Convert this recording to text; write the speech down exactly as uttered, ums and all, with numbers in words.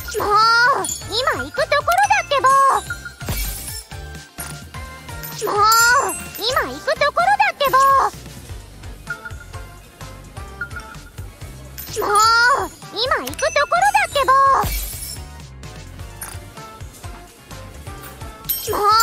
もう今行くところだってば。もう今行くところだってば。もう今行くところだってば。もう